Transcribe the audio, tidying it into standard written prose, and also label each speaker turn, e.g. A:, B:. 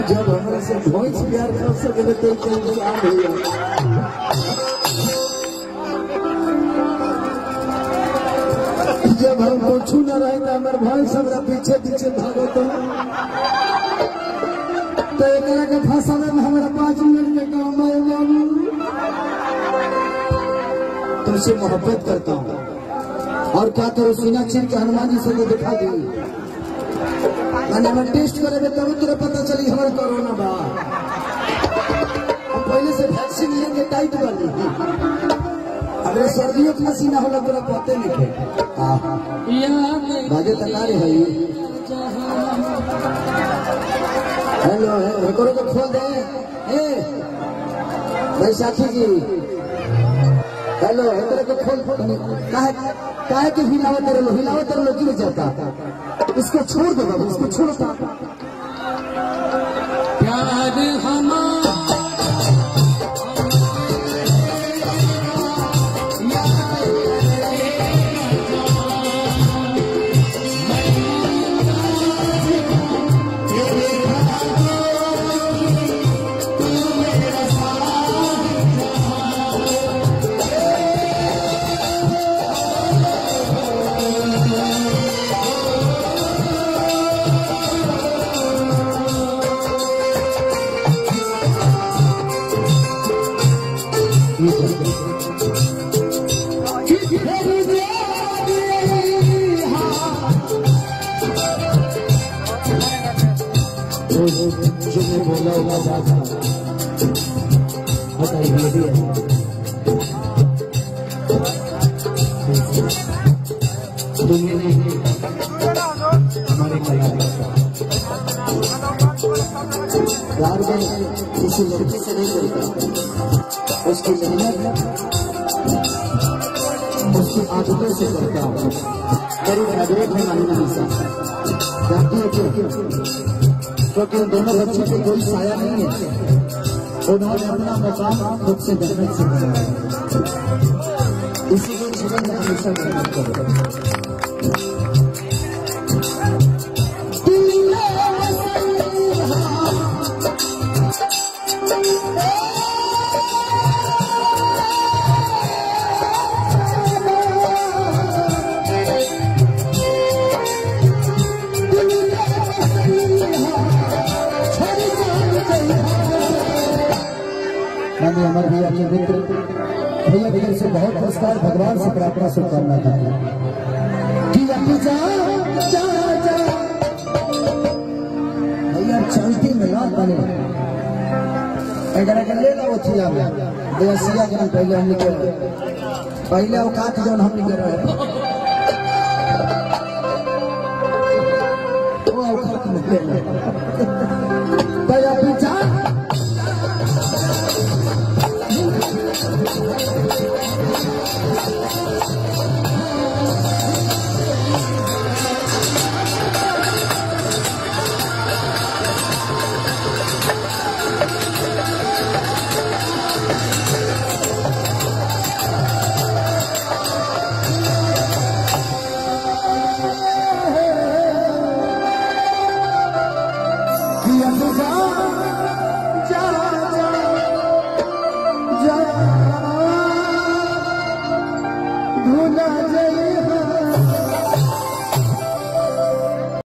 A: जब हमारे से भोज प्यार कर सके तो इंसान है। जब हम कुछ न रहे तो हमारे भाई सब पीछे पीछे भागो तो एक के फंसाने में हमारा 5 मिनट में काम आएगा। तुमसे मोहब्बत करता हूँ और क्या करो सीना चीर के हनुमान जी से तो दिखा दी मैंने टेस्ट करे तब तुझे पता चली हमारे कोरोना बा। हम पहले से वैक्सीन लेके टाइट कर ली अगर सर्दियों का सीना होला पूरा पते नहीं थे बाजे तकारे है। हेलो करो तो खोल दे बैसाखी जी। हेलो को खोल काहे कि हिलावत लो गिर जाता। इसको छोड़ दो बाबू इसको छोड़ता प्यार हमारा जो मैं बोला होगा ज्यादा बताइए भी है। हमारे प्यार में किसी लड़की से नहीं करता उसकी मेहनत उसकी आदतों से करता हूँ। मेरी फेवरेट है मानी हमेशा जानती हो क्यों? क्योंकि उन दोनों बच्चों को कोई साया नहीं है। उन्होंने अपना मकाम खुद से मेहनत से बनाया इसी को जीवन में हमेशा मेहनत करो। मैंने हमारे भैया के मित्र भैया भैया से बहुत नमस्कार भगवान से प्रार्थना शुभकामना करती भैया चलती में ना बने ले लो चिया में देसिया के पहले हम निकल पहले औकात जो हम निकल रहे वो औकात में भूला जाए